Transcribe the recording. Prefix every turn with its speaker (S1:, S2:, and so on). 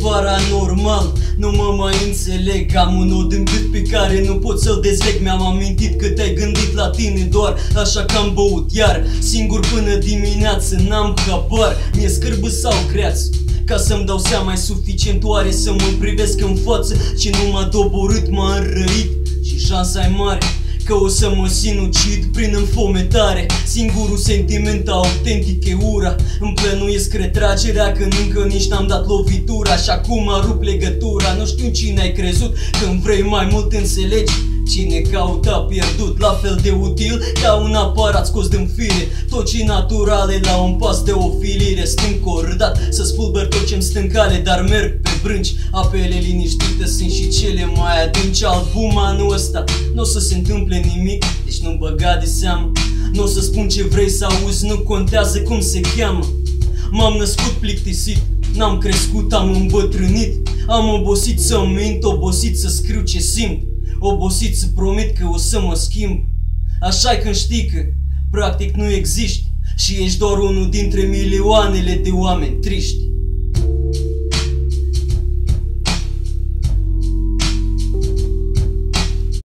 S1: paranormal. Nu mă mai înțeleg, am un nod în gât pe care nu pot să-l dezleg. Mi-am amintit că te-ai gândit la tine doar, așa că am băut iar. Singur până dimineață, n-am habar. Mi-e scârbă sau creați? Ca să-mi dau seama, e suficient oare să mă privesc în față? Ce nu m-a doborât, m-a înrăit și șansa e mare că o să mă sinucid prin înfometare. Singurul sentiment autentic e ura. Îmi plănuiesc retragerea când încă nici n-am dat lovitura. Și acum rup legătura. Nu știu cine ai crezut, când vrei mai mult înțelegi. Cine caută a pierdut, la fel de util ca un aparat scos din fire. Tot ce naturale la un pas de ofilire. Stâng cordat să spulber tot ce-mi stă în cale, dar merg pe brânci. Apele liniștite sunt și cele mai adânci. Album anul ăsta n-o să se întâmple nimic, deci nu băga de seamă. N-o să spun ce vrei să auzi, nu contează cum se cheamă. M-am născut plictisit, n-am crescut, am îmbătrânit. Am obosit să mint, obosit să scriu ce simt, obosit să promit că o să mă schimb. Așa-i când știi că practic nu existi și ești doar unul dintre milioanele de oameni triști.